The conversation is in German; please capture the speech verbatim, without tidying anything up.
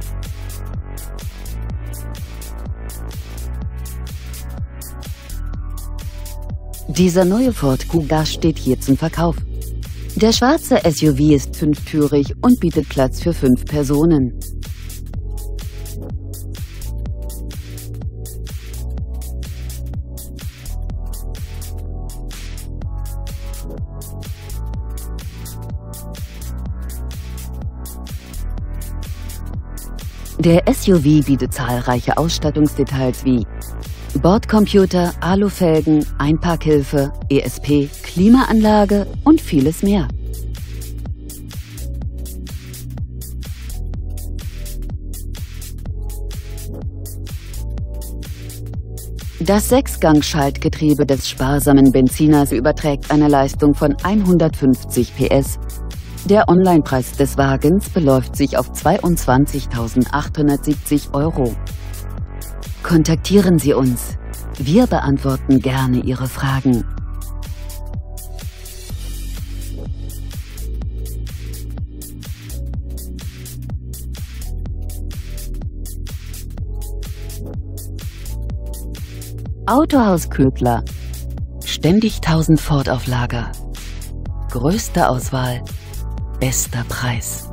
Dieser neue Ford Kuga steht hier zum Verkauf. Der schwarze S U V ist fünftürig und bietet Platz für fünf Personen. Der S U V bietet zahlreiche Ausstattungsdetails wie Bordcomputer, Alufelgen, Einparkhilfe, E S P, Klimaanlage und vieles mehr. Das Sechsgang-Schaltgetriebe des sparsamen Benziners überträgt eine Leistung von hundertfünfzig P S. Der Onlinepreis des Wagens beläuft sich auf zweiundzwanzigtausendachthundertsiebzig Euro. Kontaktieren Sie uns. Wir beantworten gerne Ihre Fragen. Autohaus Ködler. Ständig tausend Ford auf Lager. Größte Auswahl, bester Preis.